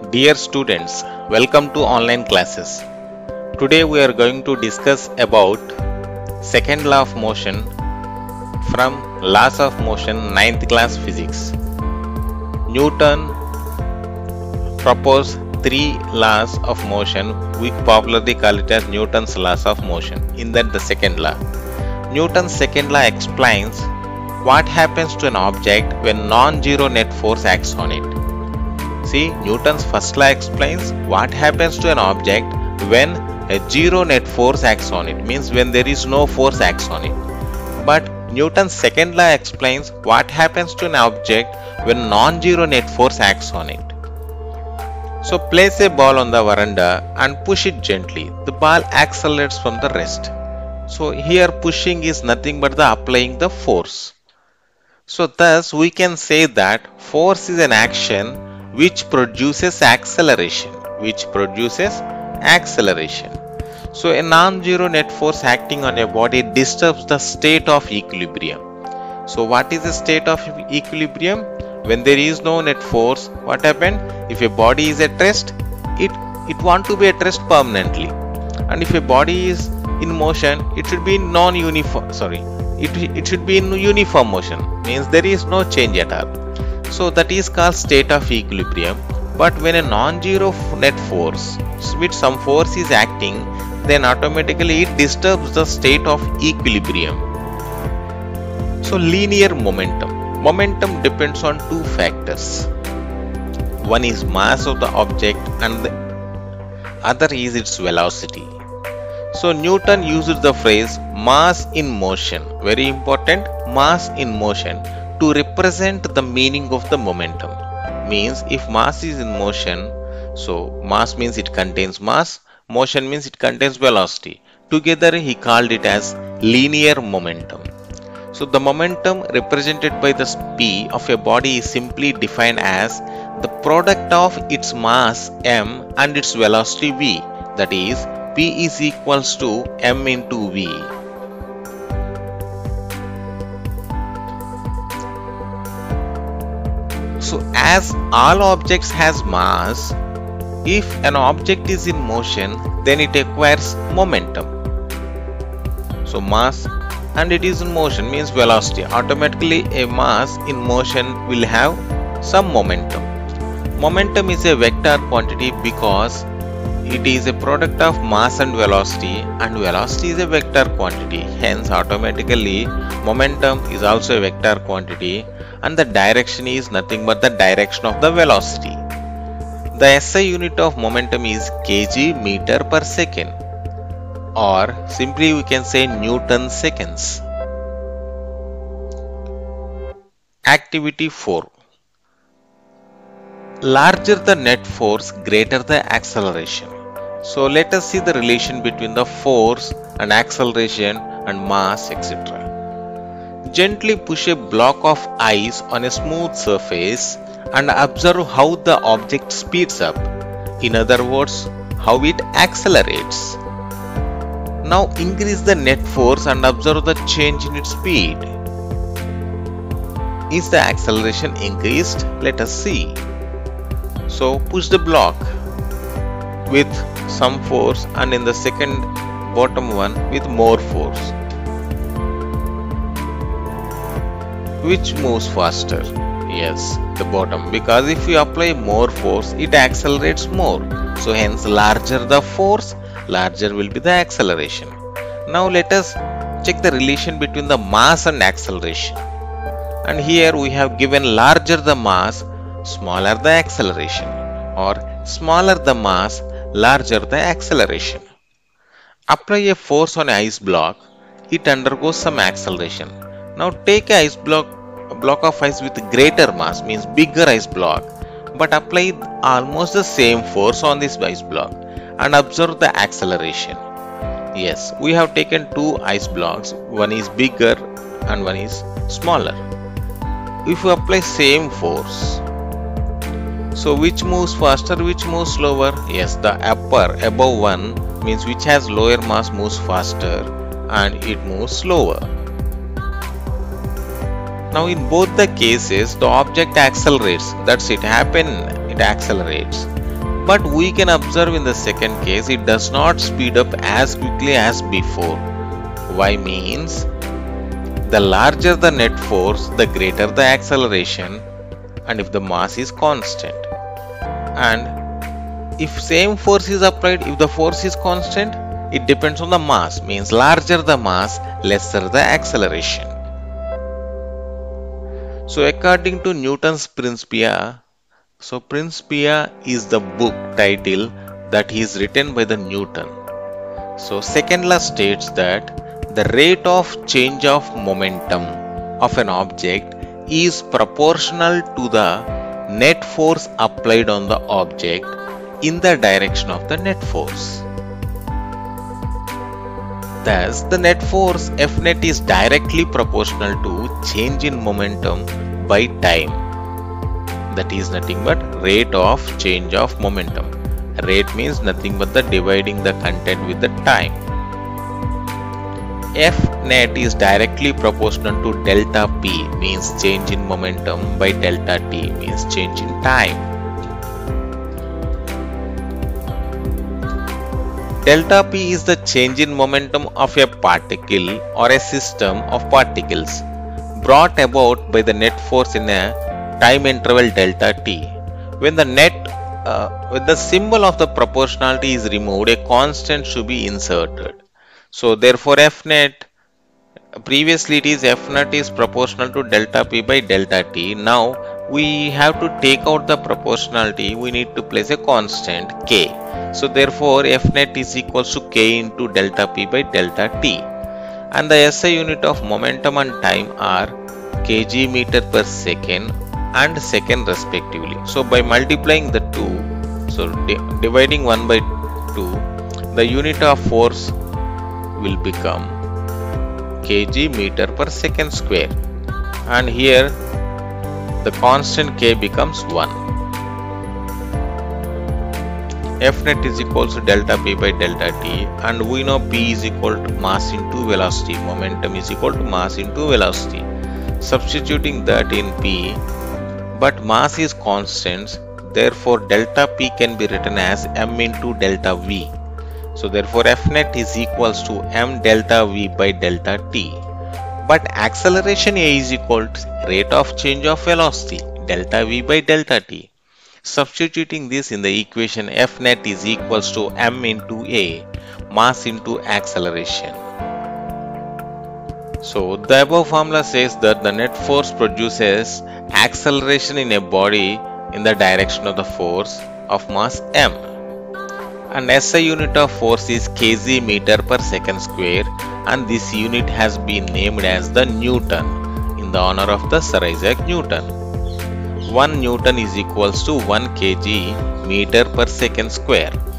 Dear students, welcome to online classes. Today we are going to discuss about second law of motion from Laws of Motion 9th class physics. Newton proposed 3 laws of motion. We popularly call it as Newton's laws of motion. In that the second law. Newton's second law explains what happens to an object when non-zero net force acts on it. See, Newton's first law explains what happens to an object when a zero net force acts on it, means when there is no force acts on it. But Newton's second law explains what happens to an object when non-zero net force acts on it. So place a ball on the veranda and push it gently. The ball accelerates from the rest. So here pushing is nothing but the applying the force. So thus we can say that force is an action which produces acceleration. So a non-zero net force acting on a body disturbs the state of equilibrium. So what is the state of equilibrium? When there is no net force, what happens? If a body is at rest, it wants to be at rest permanently. And if a body is in motion, it should be it should be in uniform motion, means there is no change at all. So that is called state of equilibrium. But when a non-zero net force with some force is acting, then automatically it disturbs the state of equilibrium. So linear momentum. Momentum depends on two factors. One is mass of the object and the other is its velocity. So Newton used the phrase mass in motion, very important, mass in motion, to represent the meaning of the momentum. Means if mass is in motion, so mass means it contains mass, motion means it contains velocity. Together he called it as linear momentum. So the momentum represented by the p of a body is simply defined as the product of its mass m and its velocity v, that is p is equals to m into v. So as all objects has mass, if an object is in motion, then it acquires momentum. So mass and it is in motion means velocity. Automatically a mass in motion will have some momentum. Momentum is a vector quantity because it is a product of mass and velocity is a vector quantity. Hence automatically momentum is also a vector quantity and the direction is nothing but the direction of the velocity. The SI unit of momentum is kg meter per second, or simply we can say Newton seconds. Activity 4. Larger the net force, greater the acceleration. So let us see the relation between the force and acceleration and mass, etc. Gently push a block of ice on a smooth surface and observe how the object speeds up. In other words, how it accelerates. Now increase the net force and observe the change in its speed. Is the acceleration increased? Let us see. So push the block with some force and in the second bottom one with more force. Which moves faster? Yes, the bottom, because if you apply more force, it accelerates more. So hence larger the force, larger will be the acceleration. Now let us check the relation between the mass and acceleration. And here we have given larger the mass, smaller the acceleration, or smaller the mass, larger the acceleration. Apply a force on an ice block, it undergoes some acceleration. Now take a block of ice with greater mass, means bigger ice block, but apply almost the same force on this ice block and observe the acceleration. Yes, we have taken two ice blocks, one is bigger and one is smaller. If you apply same force, so which moves faster, which moves slower? Yes, the above one means which has lower mass moves faster and it moves slower. Now in both the cases the object accelerates, that's it accelerates. But we can observe in the second case, it does not speed up as quickly as before. Why means, the larger the net force, the greater the acceleration, and if the mass is constant. And if same force is applied, if the force is constant, it depends on the mass, means larger the mass, lesser the acceleration. So according to Newton's Principia, so Principia is the book title that is written by the Newton. So second law states that the rate of change of momentum of an object is proportional to the net force applied on the object in the direction of the net force. Thus, the net force F net is directly proportional to change in momentum by time. That is nothing but rate of change of momentum. Rate means nothing but the dividing the content with the time. F net is directly proportional to delta P, means change in momentum, by delta T, means change in time. Delta P is the change in momentum of a particle or a system of particles brought about by the net force in a time interval delta T. When the symbol of the proportionality is removed, a constant should be inserted. So therefore F net, previously it is F net is proportional to delta P by delta T. Now we have to take out the proportionality, we need to place a constant K. So therefore F net is equals to K into delta P by delta T. And the SI unit of momentum and time are kg meter per second and second respectively. So by multiplying the two, so dividing 1 by 2, the unit of force will become kg meter per second square, and here the constant K becomes 1. F net is equals to delta P by delta T, and we know P is equal to mass into velocity, momentum is equal to mass into velocity. Substituting that in P, but mass is constant, therefore delta P can be written as m into delta V. So therefore F net is equals to m delta V by delta T. But acceleration A is equal to rate of change of velocity, delta V by delta T. Substituting this in the equation, F net is equals to m into A, mass into acceleration. So the above formula says that the net force produces acceleration in a body in the direction of the force of mass m. And SI unit of force is kg meter per second square, and this unit has been named as the Newton in the honor of the Sir Isaac Newton. 1 Newton is equals to 1 kg meter per second square.